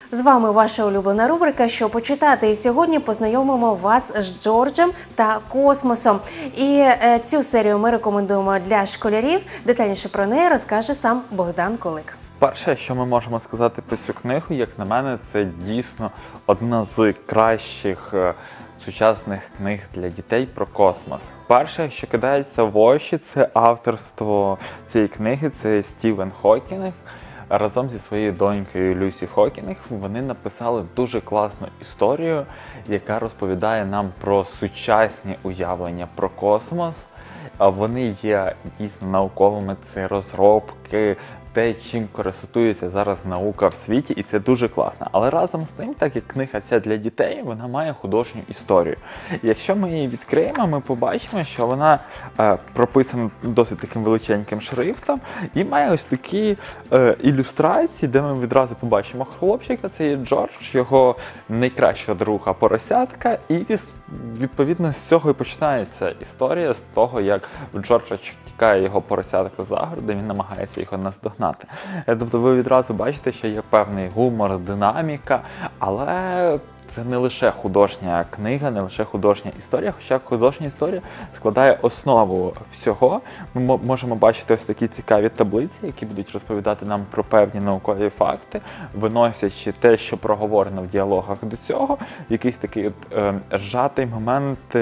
З вами ваша улюблена рубрика «Що почитати?» І сьогодні познайомимо вас з Джорджем та космосом. І цю серію ми рекомендуємо для школярів. Детальніше про неї розкаже сам Богдан Кулик. Перше, що ми можемо сказати про цю книгу, як на мене, це дійсно одна з кращих сучасних книг для дітей про космос. Перше, що кидається в очі, це авторство цієї книги, це Стівен Хокінг. Разом зі своєю донькою Люсі Хокінг вони написали дуже класну історію, яка розповідає нам про сучасні уявлення про космос. Вони є дійсно науковими, це розробки, те, чим користується зараз наука в світі, і це дуже класно. Але разом з тим, так як книга ця для дітей, вона має художню історію. І якщо ми її відкриємо, ми побачимо, що вона прописана досить таким величеньким шрифтом і має ось такі ілюстрації, де ми відразу побачимо хлопчика, це є Джордж, його найкраща друга поросятка, і відповідно з цього і починається історія, з того, як Джорджа чекає його поросятка за городом, він намагається його наздогнати. Тобто ви відразу бачите, що є певний гумор, динаміка, але це не лише художня книга, не лише художня історія, хоча художня історія складає основу всього. Ми можемо бачити ось такі цікаві таблиці, які будуть розповідати нам про певні наукові факти, виносячи те, що проговорено в діалогах до цього, якийсь такий зжатий момент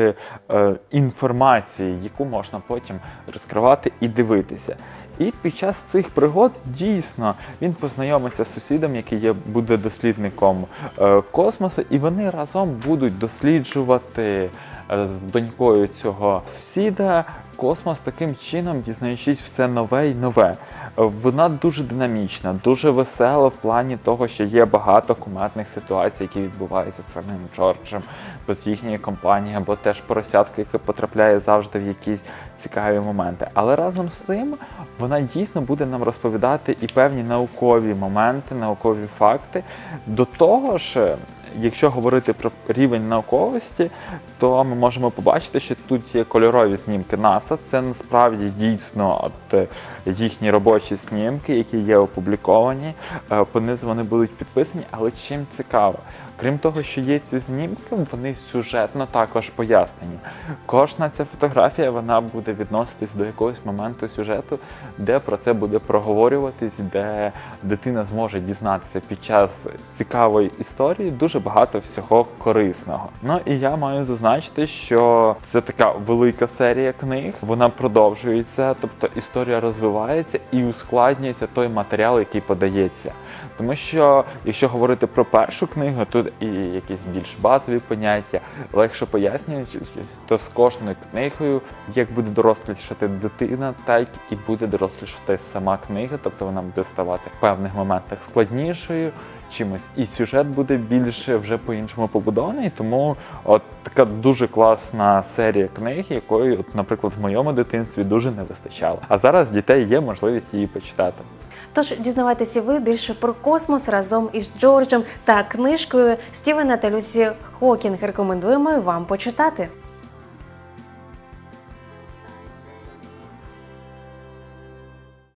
інформації, яку можна потім розкривати і дивитися. І під час цих пригод дійсно він познайомиться з сусідом, який буде дослідником космосу, і вони разом будуть досліджувати з донькою цього сусіда космос, таким чином дізнаючись все нове і нове. Вона дуже динамічна, дуже весела в плані того, що є багато кумедних ситуацій, які відбуваються з самим Джорджем, з їхньої компанії, або теж поросятка, яка потрапляє завжди в якісь цікаві моменти. Але разом з тим вона дійсно буде нам розповідати і певні наукові моменти, наукові факти. До того ж, якщо говорити про рівень науковості, то ми можемо побачити, що тут є кольорові знімки НАСА. Це насправді дійсно їхні робочі знімки, які є опубліковані. Понизу вони будуть підписані, але чим цікаво? Крім того, що є ці знімки, вони сюжетно також пояснені. Кожна ця фотографія, вона буде відноситись до якогось моменту сюжету, де про це буде проговорюватись, де дитина зможе дізнатися під час цікавої історії дуже багато всього корисного. Ну і я маю зазначити, що це така велика серія книг, вона продовжується, тобто історія розвивається і ускладнюється той матеріал, який подається. Тому що, якщо говорити про першу книгу, тут і якісь більш базові поняття, легше пояснюючи, то з кожною книгою, як буде дорослішати дитина, так і буде дорослішати сама книга, тобто вона буде ставати в певних моментах складнішою, чимось, і сюжет буде більше вже по-іншому побудований, тому от така дуже класна серія книг, якої, от, наприклад, в моєму дитинстві дуже не вистачало. А зараз в дітей є можливість її почитати. Тож дізнавайтеся ви більше про космос разом із Джорджем та книжкою Стівена та Люсі Хокінг. Рекомендуємо вам почитати.